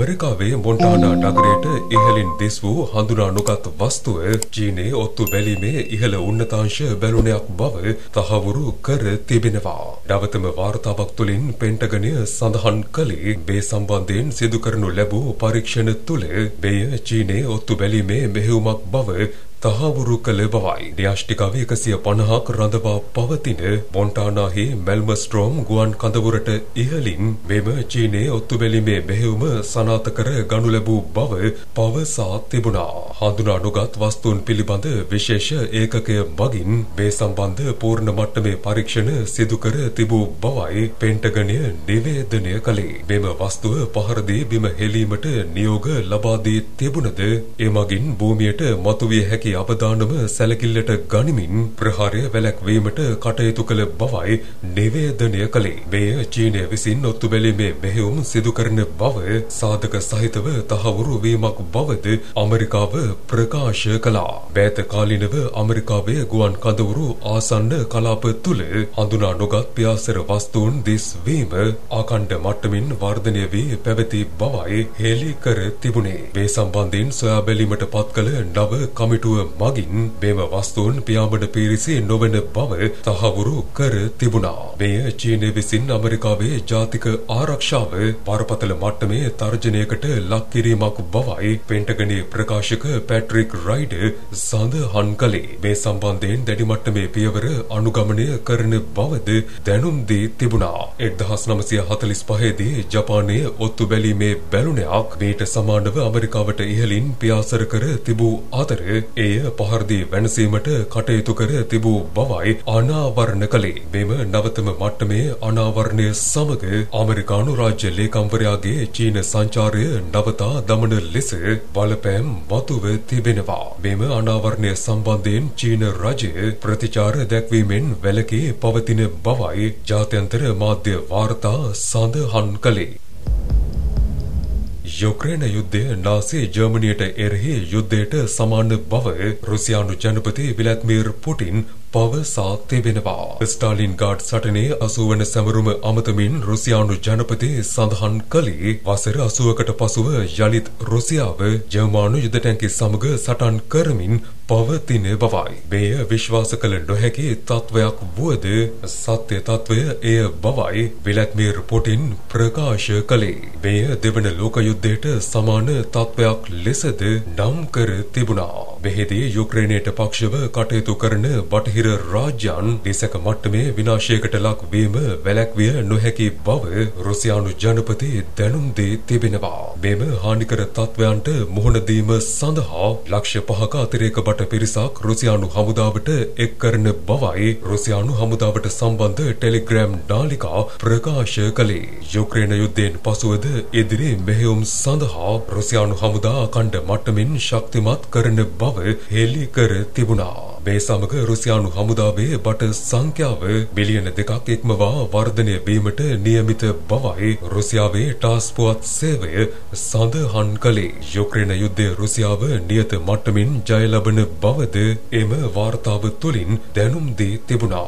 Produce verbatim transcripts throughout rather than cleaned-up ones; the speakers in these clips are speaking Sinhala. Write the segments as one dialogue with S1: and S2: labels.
S1: ඇමරිකාවේ මොන්ටානා නගරයට ඉහළින් දිස් වූ හඳුනා නොගත් වස්තුව චීනයේ ඔත්තු බැලීමේ ඉහළ උන්නතාංශ බැලුනයක් බව තහවුරු කර තිබෙනවා. නවතම වාර්තාවක් තුළින් පෙන්ටගනය සඳහන් කළේ මේ සම්බන්ධයෙන් සිදු කරනු ලැබූ පරීක්ෂණ තුළ මෙය චීනයේ ඔත්තු බැලීමේ මෙහෙයුමක් බව තහවුරු කළ බවයි. න්‍යෂ්ටිකව එකසිය පනහක් රඳවා පවතින මොන්ටානාහි මෙල්මස්ට්‍රෝම් ගුවන් කඳවුරට ඉහළින් මෙම චීනයේ ඔත්තු බැලීමේ මෙහෙයුම සනාථ කර ගනු ලැබූ බව පවසා තිබුණා. හඳුනා නොගත් වස්තුන් පිළිබඳ විශේෂ ඒකකය මගින් මේ සම්බන්ධ පූර්ණ මට්ටමේ පරීක්ෂණ සිදු කර තිබූ බවයි පෙන්ටගනය නිවේදනය කළේ. මෙම වස්තුව පහර දී බිම හෙලීමට නියෝග ලබා දී තිබුණද එමගින් භූමියට මතුවිය හැකි අවදානම සැලකිල්ලට ගනිමින් ප්‍රහාරය වැළැක්වීමට කටයුතු කළ බවයි නිවේදනය කළේ. මෙය චීනය විසින් ඔත්තු බැලීමේ මෙහෙයුම් සිදු කරන බව සාධක සහිතව තහවුරු වීමක් බවද ඇමරිකාව ප්‍රකාශ කළා. මෑත කාලිනව ඇමරිකාවේ ගුවන් කඳවුරු ආසන්න කලාප තුළ හඳුනා නොගත් පියාසර වස්තුන් දිස්වීම ආකණ්ඩ මට්ටමින් වර්ධනය වී පැවති බවයි හෙළි කර තිබුණේ. මේ සම්බන්ධයෙන් සොයා බැලීමට පත් කළ නව කමිටුව මගින් මෙම වස්තුන් පියාඹන පිරිසි නොවන බව තහවුරු කර තිබුණා. මෙය චීනය විසින් ඇමරිකාවේ ජාතික ආරක්ෂාව බරපතල මට්ටමේ තර්ජනයකට ලක් කිරීමක් බවයි පෙන්ටගනයේ ප්‍රකාශක පැට්‍රික් රයිඩ් සඳහන් කළේ. මේ සම්බන්ධයෙන් දැඩි මට්ටමේ පියවර අනුගමනය කරන බවද දැනුම් දී තිබුණා. එක්දහස් නවසිය හතළිස් පහේ දී ජපානයේ ඔත්තු බැලීමේ බැලුනයක් මීට සමානව ඇමරිකාවට ඉහළින් පියාසර කර තිබූ අතර එය පහර දී වෙනසීමට කටයුතු කර තිබූ බවයි අනාවරණ කළේ. මෙම නවතම මට්ටමේ අනාවරණය සමග ඇමරිකානු රාජ්‍ය ලේකම්වරයාගේ චීන සංචාරය නවතා දමන ලෙස බලපෑම් මතුව තිබෙනවා. මෙම අනාවරණය සම්බන්ධයෙන් චීන රජය ප්‍රතිචාර දැක්වීමෙන් වැළකී පවතින බවයි ජාත්‍යන්තර මාධ්‍ය වාර්තා සඳහන් කළේ. යුක්‍රේන යුද්ධය නාසි ජර්මනියට එරෙහි යුද්ධයට සමාන බව රුසියානු ජනපති විලාදිමිර් පුටින් පවසා තිබෙනවා. ස්ටාලින්ග්‍රාඩ් සටනේ අසූ වන සැමරුම අමතමින් රුසියානු ජනපති සඳහන් කළේ වසර අසූවකට පසුව යළිත් රුසියාව ජර්මානු යුද ටැංකි සමග සටන් කරමින් පවතින බවයි. මෙය විශ්වාස කළ නොහැකි තත්වයක් වුවද සත්‍ය තත්වය එය බවයි විලාදිමිර් පුටින් ප්‍රකාශ කළේ. මෙය දෙවන ලෝක යුද්ධයට සමාන තත්වයක් ලෙසද නම් කර තිබුණා. මෙහිදී යුක්‍රේනයට පක්ෂව කටයුතු කරන බටහිර රාජ්‍යයන් දේශක මට්ටමේ විනාශයකට ලක් වීම වැළැක්විය නොහැකි බව රුසියානු ජනපති දැනුම් දී තිබෙනවා. මෙම හානිකර තත්වයන්ට මුහුණ දීම සඳහා ලක්ෂ පහක අතිරේක බට පිරිසක් රුසියානු හමුදාවට එක් කරන බවයි රුසියානු හමුදාවට සම්බන්ධ ටෙලිග්‍රෑම් නාලිකා ප්‍රකාශ කළේ. යුක්‍රේන යුද්ධයෙන් පසුවද ඉදිරි මෙහෙයුම් සඳහා රුසියානු හමුදා අඛණ්ඩ මට්ටමින් ශක්තිමත් කරන බව හෙළි කර තිබුණා. මේ සමග රුසියානු හමුදාවේ බට සංඛ්‍යාව බිලියන දෙකක් ඉක්මවා වර්ධනය වීමට නියමිත බවයි රුසියාවේ ටාස් පුවත් සේවය සඳහන් කළේ. යුක්‍රේන යුද්ධය රුසියාව නියත මට්ටමින් ජය ලබන බවද එම වාර්තාව තුළින් දැනුම් දී තිබුණා.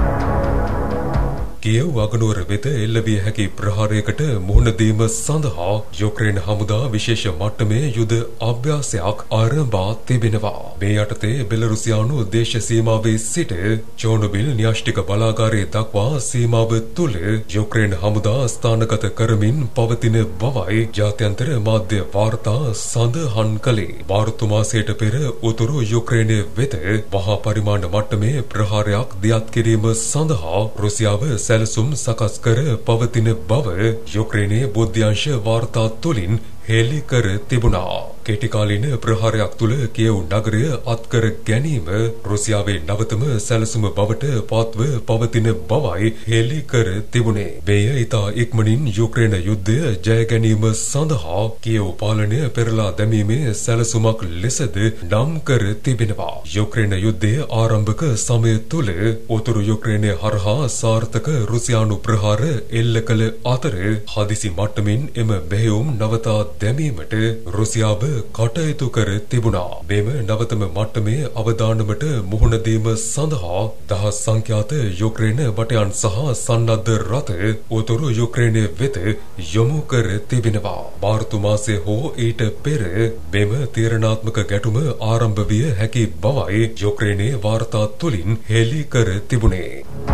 S1: කියෙව් අගනුවර වෙත එල්ල විය හැකි ප්‍රහාරයකට මුහුණ දීම සඳහා යුක්‍රේන හමුදා විශේෂ මට්ටමේ යුද අභ්‍යාසයක් ආරම්භා තිබෙනවා. මේ යටතේ බෙලරුසියානු දේශ සීමාවේ සිට චෝනොබිල් න්‍යෂ්ටික බලාගාරයේ දක්වා සීමාව තුළ යුක්‍රේන හමුදා ස්ථානගත කරමින් පවතින බවයි ජාත්‍යන්තර මාධ්‍ය වාර්තා සඳහන් කළේ. මාර්තු මාසයට පෙර උතුරු යුක්‍රේනය වෙත මහා පරිමාණ මට්ටමේ ප්‍රහාරයක් දියත් කිරීම සඳහා රුසියාව සැලසුම් සකස් කර පවතින බව යුක්‍රේනයේ බුද්ධ්‍යංශ වාර්තා තුළින් හෙළි කර තිබුණා. කෙටිකාලීන ප්‍රහාරයක් තුළ කියෙව් නගරය අත්කර ගැනීම රුසියාවේ නවතම සැලසුම බවට පත්ව පවතින බවයි හෙළි කර තිබුණේ. මෙය ඉතා ඉක්මනින් යුක්‍රේන යුද්ධය ජය ගැනීම සඳහා කියෙව් පාලනය පෙරලා දැමීමේ සැලසුමක් ලෙසද නම් කර තිබෙනවා. යුක්‍රේන යුද්ධයේ ආරම්භක සමය තුළ උතුරු යුක්‍රේනය හරහා සාර්ථක රුසියානු ප්‍රහාර එල්ල කළ අතර හදිසි මට්ටමින් එම මෙහෙයුම් නවතා දැමීමට රුසියාව කටයුතු කර තිබුණා. මෙම නවතම මට්ටමේ අවදානමට මුහුණ දීම සඳහා දහස් සංඛ්‍යාත යුක්‍රේන බටයන් සහ සන්නද්ධ රථ උතුරු යුක්‍රේනය වෙත යොමු කර තිබෙනවා. මාර්තු මාසයේ හෝ ඊට පෙර මෙම තීරණාත්මක ගැටුම ආරම්භ විය හැකි බවයි යුක්‍රේනයේ වාර්තා තුලින් හෙළි කර තිබුණේ.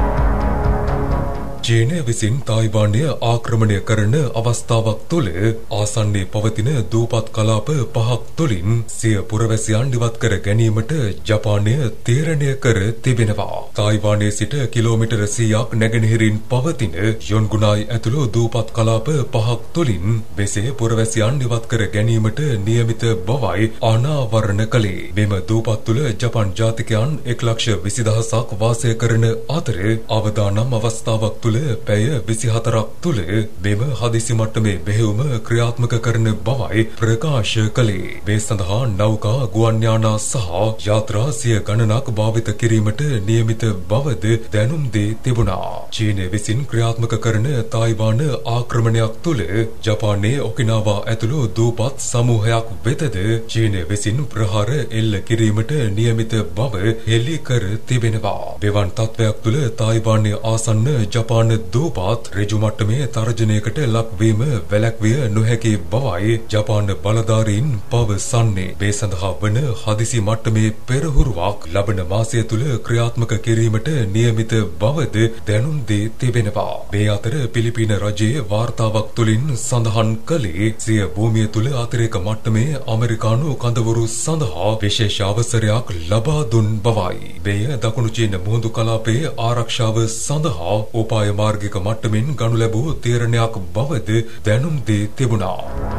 S1: චීනය විසින් තායිවානය ආක්‍රමණය කරන අවස්ථාවක් තුළ ආසන්නයේ පවතින දූපත් කලාප පහක් තුළින් සිය පුරවැසියන් ඉවත් කර ගැනීමට ජපානය තීරණය කර තිබෙනවා. තායිවානයේ සිට කිලෝමීටර සීයක් නැගෙනහිරින් පවතින යොන්ගුනායි ඇතුළු දූපත් කලාප පහක් තුළින් මෙසේ පුරවැසියන් ඉවත් කර ගැනීමට නියමිත බවයි අනාවරණ කළේ. මෙම දූපත් තුළ ජපාන් ජාතිකයන් එක් ලක්ෂ විසි දහසක් වාසය කරන අතර අවදානම් අවස්ථාවක් තුළ පැය විසිහතරක් තුළ මෙම හදිසි මට්ටමේ මෙහෙයුම ක්‍රියාත්මක කරන බවයි ප්‍රකාශ කළේ. මේ සඳහා නෞකා ගුවන් යානා සහ යාත්‍රා සිය ගණනක් භාවිත කිරීමට නියමිත බවද දැනුම් දී තිබුණා. චීනය විසින් ක්‍රියාත්මක කරන තායිවාන ආක්‍රමණයක් තුළ ජපානයේ ඔකිනාවා ඇතුළු දූපත් සමූහයක් වෙතද චීනය විසින් ප්‍රහාර එල්ල කිරීමට නියමිත බව හෙළි කර තිබෙනවා. මෙවන් තත්ත්වයක් තුළ තායිවානයේ ආසන්න ජපාන දූපත් ඍජු මට්ටමේ තර්ජනයකට ලක්වීම වැළැක්විය නොහැකි බවයි ජපාන බලධාරීන් පවසන්නේ. මේ සඳහා වන හදිසි මට්ටමේ පෙරහුරුවක් ලබන මාසය තුළ ක්‍රියාත්මක කිරීමට නියමිත බවද දැනුම් දී තිබෙනවා. මේ අතර පිලිපීන රජයේ වාර්තාවක් තුළින් සඳහන් කළේ සිය භූමිය තුළ අතිරේක මට්ටමේ ඇමරිකානු කඳවුරු සඳහා විශේෂ අවසරයක් ලබා දුන් බවයි. මෙය දකුණු චීන මුහුදු කලාපයේ ආරක්ෂාව සඳහා උපාය මාර්ගික මට්ටමින් ගනු ලැබූ තීරණයක් බවද දැනුම් දී තිබුණා.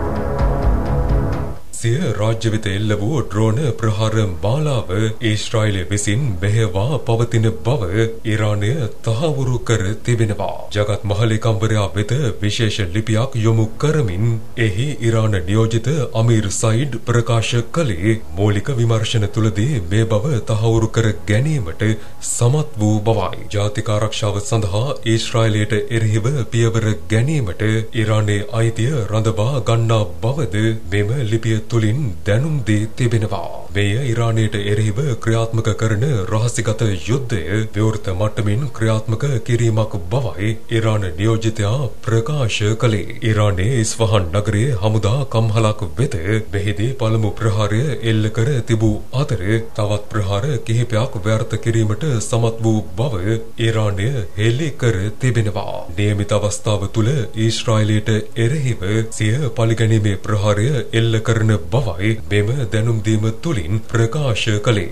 S1: සිය රාජ්‍ය වෙත එල්ල වූ ඩ්‍රෝන ප්‍රහාර මාලාව ඊශ්‍රායලය විසින් මෙහෙවා පවතින බව ඉරානය තහවුරු කර තිබෙනවා. ජගත් මහලේකම්වරයා වෙත විශේෂ ලිපියක් යොමු කරමින් එහි ඉරාන නියෝජිත අමීර් සයිඩ් ප්‍රකාශ කළේ මූලික විමර්ශන තුළදී මේ බව තහවුරු කර ගැනීමට සමත් වූ බවයි. ජාතික ආරක්ෂාව සඳහා ඊශ්‍රායලයට එරෙහිව පියවර ගැනීමට ඉරානයේ අයිතිය රඳවා ගන්නා බවද මෙම ලිපිය තුලින් දැනුම් දී තිබෙනවා. මෙය ඉරානයට එරෙහිව ක්‍රියාත්මක කරන රහසිගත යුද්ධය විවෘත මට්ටමින් ක්‍රියාත්මක කිරීමක් බවයි ඉරාන නියෝජිතයා ප්‍රකාශ කළේ. ඉරානයේ ඉස්ෆහාන් නගරයේ හමුදා කම්හලක් වෙත මෙහිදී පළමු ප්‍රහාරය එල්ල කර තිබූ අතර තවත් ප්‍රහාර කිහිපයක් ව්‍යර්ථ කිරීමට සමත් වූ බව ඉරානය හෙළි කර තිබෙනවා. නියමිත අවස්ථාව තුළ ඊශ්‍රායලයට එරෙහිව සිය පරිගැනීමේ ප්‍රහාරය එල්ල කරන බවයි මෙම දැනුම් දීම තුළින් ප්‍රකාශ කළේ.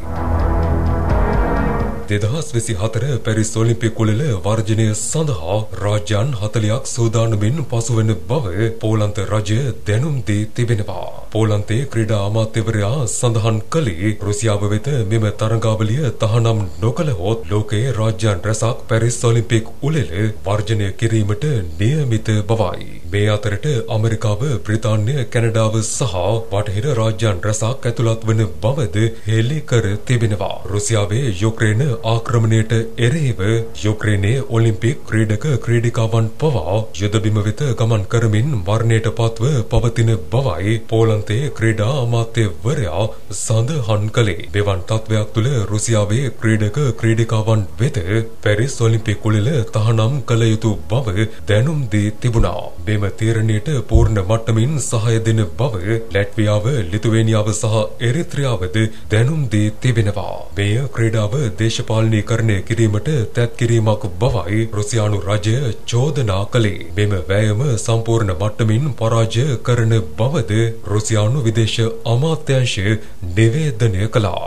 S1: දෙදහස් විසිහතර පැරිස් ඔලිම්පික් උළෙල වර්ජනය සඳහා රාජ්‍යයන් හතළියක් සූදානමින් පසුවන බව පෝලන්ත රජය දැනුම් දී තිබෙනවා. පෝලන්තයේ ක්‍රීඩා අමාත්‍යවරයා සඳහන් කළේ රුසියාව වෙත මෙම තරඟාවලිය තහනම් නොකළහොත් ලෝකයේ රාජ්‍යයන් රැසක් පැරිස් ඔලිම්පික් උළෙල වර්ජනය කිරීමට නියමිත බවයි. මේ අතරට ඇමරිකාව, බ්‍රිතාන්‍ය, කැනඩාව සහ බටහිර රාජ්‍යයන් රැසක් ඇතුළත් වන බවද හෙළි කර තිබෙනවා. රුසියාවේ යුක්‍රේන ආක්‍රමණයට එරෙහිව යුක්‍රේනයේ ඔලිම්පික් ක්‍රීඩක ක්‍රීඩිකාවන් පවා යුද බිම වෙත ගමන් කරමින් මරණයට පත්ව පවතින බවයි පෝලන්තයේ ක්‍රීඩා අමාත්‍යවරයා සඳහන් කළේ. මෙවන් තත්ත්වයක් තුළ රුසියාවේ ක්‍රීඩක ක්‍රීඩිකාවන් වෙත පැරිස් ඔලිම්පික් උළෙල තහනම් කළ යුතු බව දැනුම් දී තිබුණා. මෙම තීරණයට පූර්ණ මට්ටමින් සහාය දෙන බව ලැට්වියාව, ලිතුවේනියාව සහ එරිත්‍රියාවද දැනුම් දී තිබෙනවා. මෙය ක්‍රීඩාව දේශපාලනීකරණය කිරීමට තැත් කිරීමක් බවයි රුසියානු රජය චෝදනා කළේ. මෙම වෑයම සම්පූර්ණ මට්ටමින් පරාජය කරන බවද රුසියානු විදේශ අමාත්‍යාංශය නිවේදනය කළා.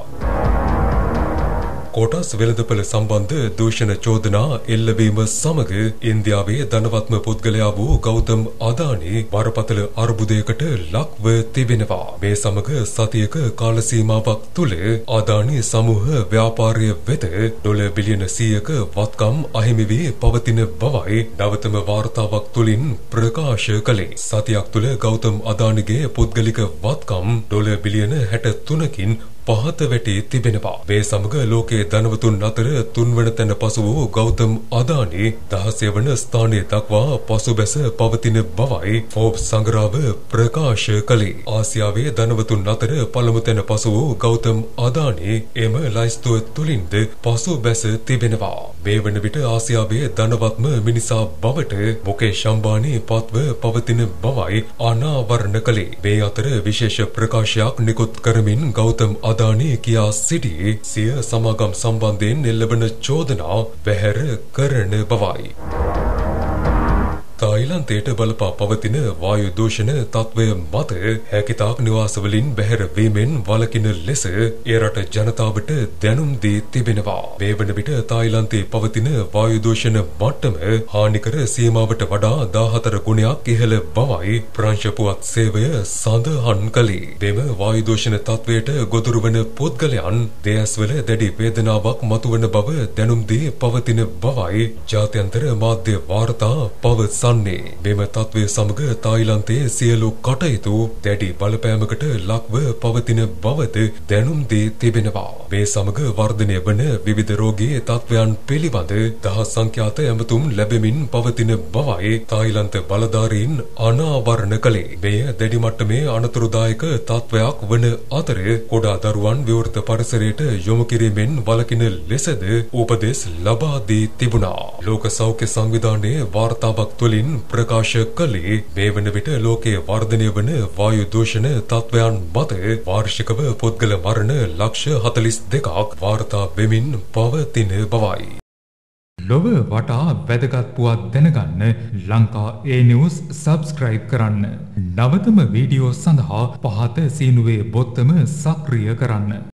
S1: කොටස් වෙළඳපළ සම්බන්ධ දූෂණ චෝදනා එල්ලවීම සමග ඉන්දියාවේ ධනවත්ම පුද්ගලයා වූ ගෞතම් අදානි බරපතල අර්බුදයකට ලක්ව තිබෙනවා. මේ සමග සතියක කාල සීමාවක් තුළ අදානි සමූහ ව්‍යාපාරය වෙත ඩොලර් බිලියන සීයක වත්කම් අහිමි වී පවතින බවයි නවතම වාර්තාවක් තුළින් ප්‍රකාශ කළේ. සතියක් තුළ ගෞතම් අදානිගේ පුද්ගලික වත්කම් ඩොලර් බිලියන හැට තුනකින් පහත වැටී තිබෙනවා. මේ සමග ලෝකයේ ධනවතුන් අතර තුන්වන තැන පසු වූ ගෞතම් අදානි දහසය වන ස්ථානය දක්වා පසුබැස පවතින බවයි ෆෝබ්ස් සංග්‍රහව ප්‍රකාශ කළේ. ආසියාවේ ධනවතුන් අතර පළමු තැන පසු වූ ගෞතම් අදානි එම ලයිස්තුව තුලින්ද පසුබැස තිබෙනවා. මේ වන විට ආසියාවේ ධනවත්ම මිනිසා බවට මුකේෂ් අම්බානි පත්ව පවතින බවයි අනාවරණ කළේ. මේ අතර විශේෂ ප්‍රකාශයක් නිකුත් කරමින් ගෞතම් අදානි කියා සිටි සිය සමාගම් සම්බන්ධයෙන් එල්ලවන චෝදනා පැහැර කරන බවයි. තායිලන්තයට බලපා පවතින වායු දූෂණ තත්ත්වය මත හැකිතාක් නිවාසවලින් බැහැර වීමෙන් වළකින ලෙස ඒ රට ජනතාවට දැනුම් දී තිබෙනවා. මේ වන විට තායිලන්තයේ පවතින වායු දූෂණ මට්ටම හානිකර සීමාවට වඩා දාහතර ගුණයක් ඉහළ බවයි ප්‍රංශ පුවත් සේවය සඳහන් කළේ. මෙම වායු දූෂණ තත්ත්වයට ගොදුරු වන පුද්ගලයන් දෙයස්වල දැඩි වේදනාවක් මතුවන බව දැනුම් දී පවතින බවයි ජාත්‍යන්තර මාධ්‍ය වාර්තා පවසන්නේ. මෙම තත්ත්වය සමග තායිලන්තයේ සියලු කටයුතු දැඩි බලපෑමකට ලක්ව පවතින බවද දැනුම් දී තිබෙනවා. මේ සමග වර්ධනය වන විවිධ රෝගී තත්ත්වයන් පිළිබඳ දහස් සංඛ්‍යාත ඇමතුම් ලැබෙමින් පවතින බවයි තායිලන්ත බලධාරීන් අනාවරණ කළේ. මෙය දැඩි මට්ටමේ අනතුරුදායක තත්ත්වයක් වන අතර කුඩා දරුවන් විවෘත පරිසරයට යොමු කිරීමෙන් වළකින ලෙසද උපදෙස් ලබා දී තිබුණා. ලෝක සෞඛ්‍ය සංවිධානයේ වාර්තාවක් තුළින් ප්‍රකාශ කළේ මේ වන විට ලෝකයේ වර්ධනය වන වායු දූෂණ තත්ත්වයන් මත වාර්ෂිකව පුද්ගල මරණ ලක්ෂ හතළිස් දෙකක් වාර්තා වෙමින් පවතින බවයි.
S2: ලොව වටා වැදගත් පුවත් දැනගන්න ලංකා ඒ නිවුස් සබ්ස්ක්‍රයිබ් කරන්න. නවතම වීඩියෝ සඳහා පහත සීනුවේ බොත්තම සක්‍රිය කරන්න.